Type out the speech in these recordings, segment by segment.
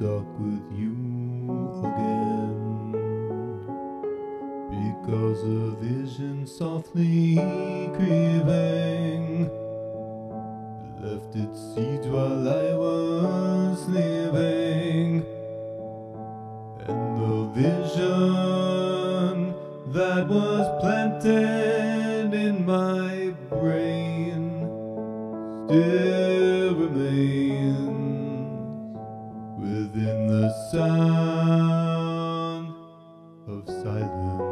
talk with you again, because a vision softly creeping left its seeds while I was sleeping, and the vision that was planted in my brain still remains within the sound of silence.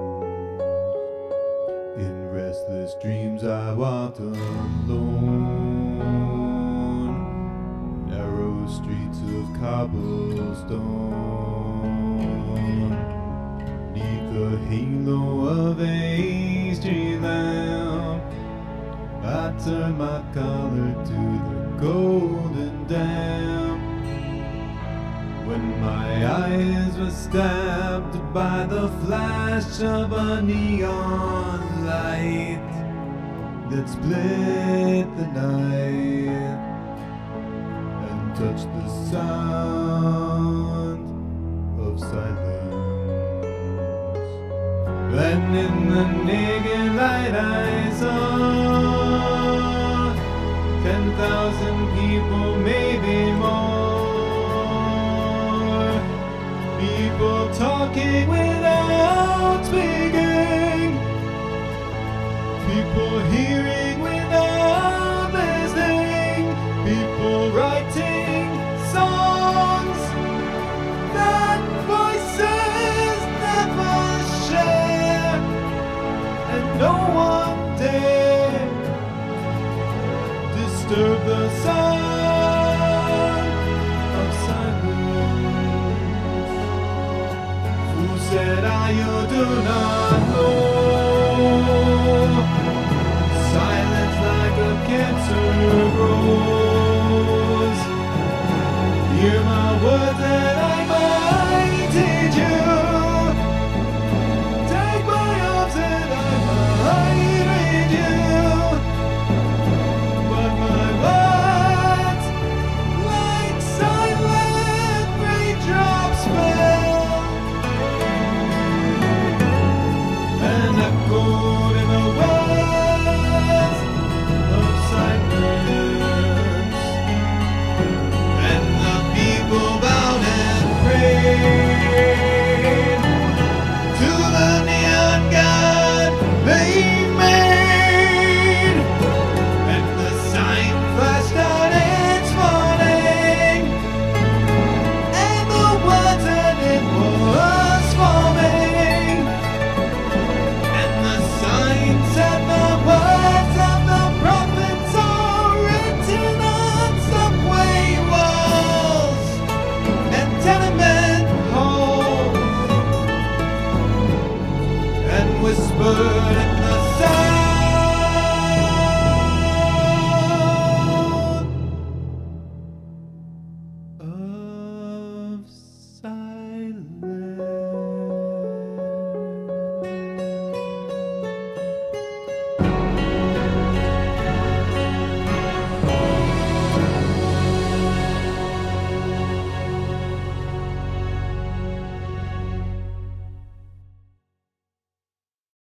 In restless dreams I walked alone, narrow streets of cobblestone, neath the halo of a street lamp. I turned my collar to the golden damp, when my eyes were stabbed by the flash of a neon light that split the night and touched the sound of silence. Then in the naked light I saw 10,000 people, maybe more, people talking without speaking, people hearing without listening, people writing songs that voices never share, and no one dared disturb the sound of silence. Who said you do not know? Silence like a cancer grows. Hear my words